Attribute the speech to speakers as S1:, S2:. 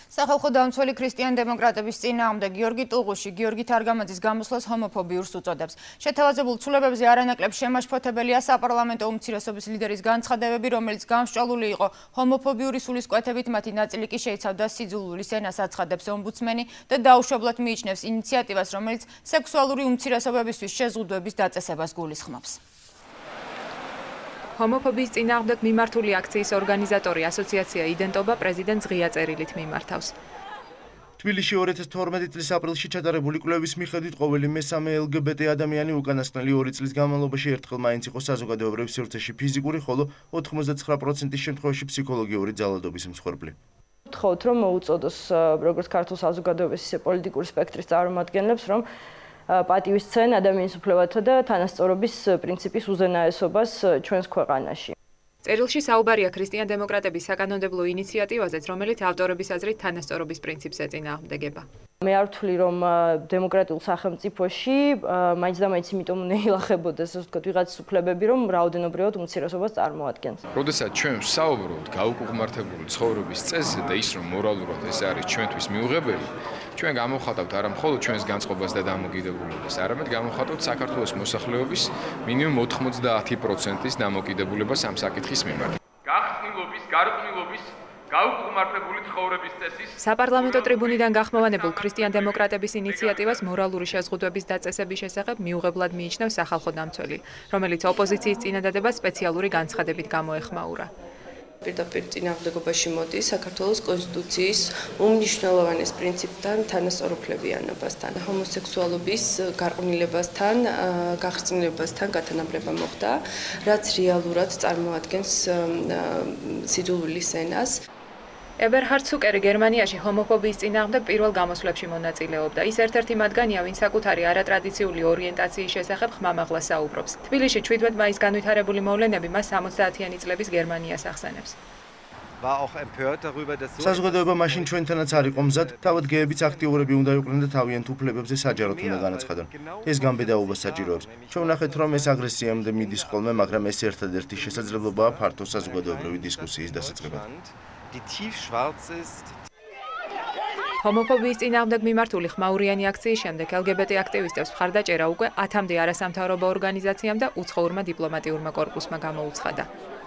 S1: სახალხო დამცველი ქრისტიან დემოკრატების წინააღმდეგ გიორგი ტუღუში, გიორგი თარგამაძის გამოსვლას ჰომოფობიურს უწოდებს. შეთავაზებულ ცვლილებებზე არანაკლებ შემაშფოთებელია საპარლამენტო უმცირესობის ლიდერის განცხადებები, რომელიც გამსჭვალული იყო ჰომოფობიური სულისკვეთებით, მათი ნაწილი კი შეიცავდა სიძულვილის ენას აცხადებს ომბუდსმენი და დაუშვებლად მიიჩნევს ინიციატივას, რომელიც სექსუალური უმცირესობებისთვის შეზღუდვების დაწესებას გულისხმობს.
S2: ჰომოფობიის წინააღმდეგ მიმართული აქციის ორგანიზატორი ასოციაცია იდენტობა პრეზიდენტს ღია წერილით მიმართავს.
S3: თბილისში 2012 წლის აპრილში ჩატარებული კვლევის მიხედვით ყოველი მესამე LGBT ადამიანი უკანასკნელი 2 წლის განმავლობაში ერთხელ მაინც იყო საზოგადოებრივ სივრცეში ფიზიკური, ხოლო 99%-ის შემთხვევაში ფსიქოლოგიური ძალადობის მსხვერპლი.
S4: ვთხოვთ, რომ მოუწოდოს როგორც ქართულ საზოგადოების, ისე პოლიტიკური სპექტრის წარმომადგენლებს, რომ პატივისცენ ადამიანის უფლებათა და თანასწორობის პრინციპის უზენაესობას ჩვენს ქვეყანაში.
S2: წერილში საუბარია ქრისტიან დემოკრატების საკანონმდებლო ინიციატივაზეც, რომელიც ავტორების აზრით თანასწორობის პრინციპს ეწინააღმდეგება.
S4: მე არ ვთვლი, რომ დემოკრატიულ სახელმწიფოში მაინც და მაინც იმიტომ უნდა ილახებოდეს, ასე ვთქვათ, ვიღაცის უფლებები, რომ რაოდენობრივად უმცირესობას წარმოადგენს.
S5: როდესაც ჩვენ ვსაუბრობთ გაუკუღმართებული ცხოვრების წესზე და ის, რომ მორალურად ეს არის ჩვენთვის მიუღებელი, ჩვენ გამოვხატავთ არა მხოლოდ ჩვენს განწყობას და დამოკიდებულებას, არამედ გამოვხატავთ საქართველოს მოსახლეობის მინიმუმ 90%-ის დამოკიდებულებას ამ საკითხის მიმართ.
S6: გახსნილობის, გარყვნილობის გაუკუღმართებული ცხოვრების წესის
S2: საპარლამენტო ტრიბუნიდან გახმოვანებულ ქრისტიან დემოკრატების ინიციატივას მორალური შეზღუდვების დაწესების შესახებ მიუღებლად მიიჩნევს სახალხო დამცველი, რომელიც ოპოზიციის წინადადებას სპეციალური განცხადებით გამოეხმაურა.
S7: პირდაპირ წინააღმდეგობაში მოდის საქართველოს კონსტიტუციის უმნიშვნელოვანეს პრინციპთან თანასწორუფლებიანობასთან, ჰომოსექსუალობის გარყვნილებასთან, გახსნილებასთან გათანაბრება მოხდა, რაც რეალურად წარმოადგენს სიძულვილის ენას.
S2: ებერჰარდ სუკერი გერმანიაში ჰომოფობიის წინააღმდეგ პირველ გამოსვლებში მონაწილეობდა. ის ერთ-ერთი მათგანია, ვინც საკუთარი არატრადიციული ორიენტაციის შესახებ ხმამაღლა საუბრობს. თბილისში 17 მაისს განვითარებული მოვლენები მას 60-იანი წლების გერმანიას ახსენებს.
S3: საზოგადოება მაშინ ჩვენთანაც არ იყო მზად, თავად გეებიც აქტიურები უნდა იყვნენ და თავიანთ უფლებებზე საჯაროდ უნდა განაცხადონ. ეს გამბედაობას საჭიროებს. ჩვენ ვნახეთ, რომ ეს აგრესიამდე მიდის ხოლმე, მაგრამ ეს ერთადერთი შესაძლებლობაა ფართო საზოგადოებრივი დისკუსიის დასაწყებად.
S2: ჰომოფობიის წინააღმდეგ მიმართული ხმაურიანი აქციის შემდეგ LGBT აქტივისტებს მხარდაჭერა უკვე 10-მდე არასამთავრობო ორგანიზაციამ და უცხოურმა დიპლომატიურმა კორპუსმა გამოუცხადა.